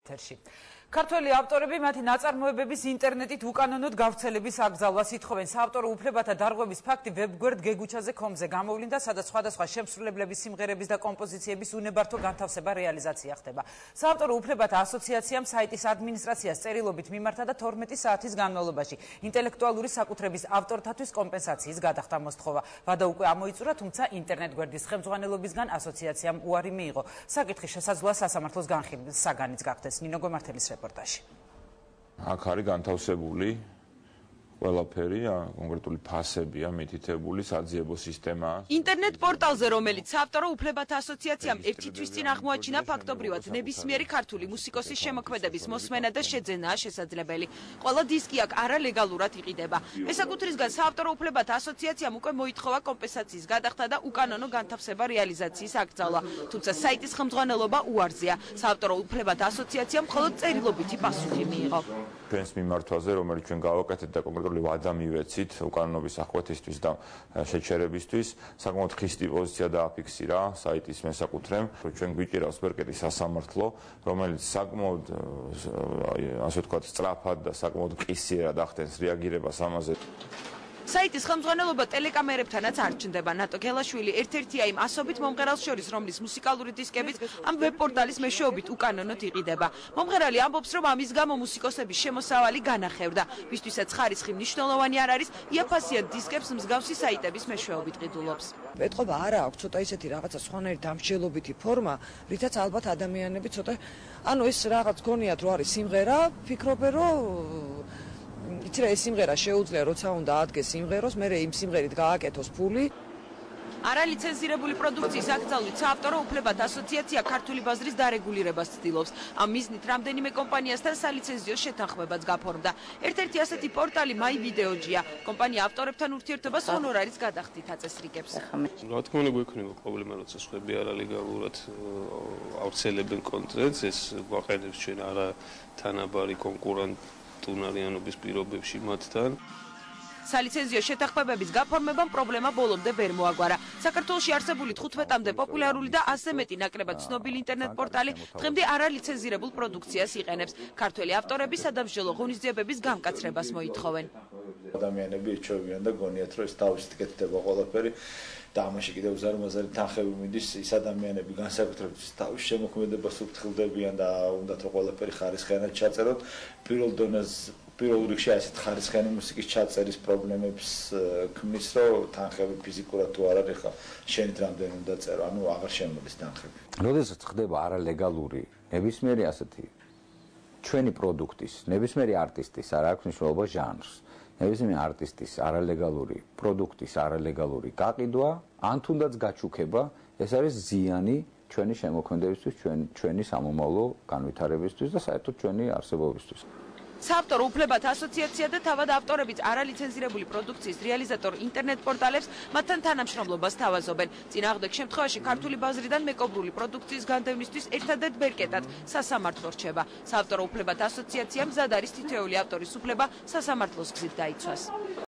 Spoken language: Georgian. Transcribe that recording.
ქართველი ავტორები მათი ნაწარმოებების ინტერნეტით უკანონოდ გავრცელების აკრძალვას ითხოვენ. საავტორო უფლებათა დარღვევის ფაქტი ვებგვერდ გეგუჩაზე com-ზე გამოვლინდა, სადაც სხვადასხვა შემსრულებლების სიმღერების და კომპოზიციების უნებართო განთავსება რეალიზაცია ხდება. საავტორო უფლებათა ასოციაციამ საიტის ადმინისტრაციას წერილობით მიმართა და 12 საათის განმავლობაში ინტელექტუალური საკუთრების ავტორთათვის კომპენსაციის გადახდა მოსთხოვა. ვადა უკვე ამოიწურა, თუმცა ინტერნეტ გვერდის ხელმძღვანელობისგან ასოციაციამ უარი მიიღო. საკითხი შესაძლოა სასამართლოს საგანიც გახდეს. ნინო გომართელის რეპორტაჟი. აქ არის განთავსებული ყველაფერი, კონკრეტული ფასებია მითითებული, საძიებო სისტემა. ინტერნეტ პორტალზე, რომელიც საავტორო უფლებათა ასოციაციამ ერთი თვის წინ აღმოაჩინა, ფაქტობრივად ნებისმიერი ქართული მუსიკოსის შემოქმედების მოსმენა და შეძენაა შესაძლებელი. ყველა დისკი აქ არალეგალურად იყიდება. მესაკუთრისგან საავტორო უფლებათა ასოციაციამ უკვე მოითხოვა კომპენსაციის გადახდა და უკანონო განთავსება რეალიზაციის აკრძალვა. თუმცა საიტის ხელმძღვანელობა უარზია. საავტორო უფლებათა ასოციაციამ მხოლოდ წერილობითი პასუხი მიიღო. ჩვენს მიმართვაზე, რომელიც ჩვენ გავაკეთეთ და კონკრეტული ვადა მივეცით უკანონობის აღკვეთისთვის და შეჩერებისთვის, საკმაოდ ხისტი პოზიცია დააფიქსირა საიტის მესაკუთრემ, რომ ჩვენ გვიჭირავს ბერკეტის სასამართლო, რომელიც საკმაოდ ასე ვთქვათ, სწრაფად და საკმაოდ მყისიერად ახდენს რეაგირებას ამაზე. საიტის ხელმძღვანელობა ტელეკამერებთანაც არ ჩნდება. ნატო გელაშვილი ერთ-ერთია იმ ასობით მომღერალს შორის, რომლის მუსიკალური დისკებიც ამ ვებ-პორტალის მეშვეობით უკანონოდ იყიდება. მომღერალი ამბობს, რომ ამის გამო მუსიკოსების შემოსავალი განახევრდა. ვისთვისაც ხარისხი მნიშვნელოვანი არ არის, იაფასიან დისკებს მსგავსი საიტების მეშვეობით ყიდულობს. ეტყობა არა აქვს ცოტა ისეთი რაღაცა სხვანაირი დამსჯელობითი ფორმა, რითაც ალბათ ადამიანები ცოტა ეს რაღაც გონიათ, რომ არის სიმღერა, ფიქრობენ, რომ იცი რა, ეს სიმღერა შეუძლია, როცა უნდა ადგეს სიმღეროს, მერე იმ სიმღერით გააკეთოს ფული. არალიცენზირებული პროდუქციის აკრძალვით საავტორო უფლებათა ასოციაცია ქართული ბაზრის დარეგულირებას ცდილობს. ამ მიზნით რამდენიმე კომპანიასთან სალიცენზიო შეთანხმებაც გაფორმდა. ერთ-ერთი ასეთი პორტალი MyVideoJia. კომპანია ავტორებთან ურთიერთობას ჰონორარის გადახდით აწესრიგებს. რა თქმა უნდა გვექნება პრობლემა, როცა სხვები არალეგალურად ავრცელებენ კონტენტს, ეს გვაყენებს ჩვენ არა თანაბარი კონკურენტუნარიანობის პირობებში მათთან. სალიცენზიო შეთანხმებების გაფორმებამ პრობლემა ბოლომდე ვერ მოაგვარა. საქართველოში არსებული 15-მდე პოპულარული და ასე მეტი ნაკლებად ცნობილი ინტერნეტ პორტალი დღემდე არალიცენზირებულ პროდუქციას იყენებს. ქართველი ავტორები სადამსჯელო ღონისძიებების გამკაცრებას მოითხოვენ. ადამიანები ეჩვევიან და გონიათ, რომ ეს თავისით კეთდება ყველაფერი და ამაში კიდევ უზარმაზარი თანხები მიდის, ის ადამიანები განსაკუთრებით თავის შემოქმედებას უფრთხილდებიან და უნდათ რომ ყველაფერი ხარისხიანად ჩაწეროთ. პირველ რიგში ასეთ ხარისხიანი მუსიკის ჩაწერის პრობლემებს ქმნის, რომ თანხები ფიზიკურად თუ არ არის, ხა შენით რამდენი უნდა წერო, აღარ შემოდის თანხები. როდესაც ხდება არალეგალური ნებისმიერი ასეთი ჩვენი პროდუქტის, ნებისმიერი არტისტის, არ აქვს მნიშვნელობა ჟანრს, ნებისმიერი არტისტის არალეგალური პროდუქტის არალეგალური გაყიდვა, ან თუნდაც გაჩუქება, ეს არის ზიანი ჩვენი შემოქმედებისთვის, ჩვენი სამომავლო განვითარებისთვის და საერთოდ ჩვენი არსებობისთვის. საავტორო უფლებათა ასოციაცია და თავად ავტორებიც არალიცენზირებული პროდუქციის რეალიზატორ ინტერნეტ პორტალებს მათთან თანამშრომლობას თავაზობენ. წინააღმდეგ შემთხვევაში ქართული ბაზრიდან მეკობრული პროდუქციის განდევნისთვის ერთადერთ ბერკეტად სასამართლო რჩება. საავტორო უფლებათა ასოციაციამ მზად არის თითოეული ავტორის უფლება სასამართლოს გზით დაიცვას.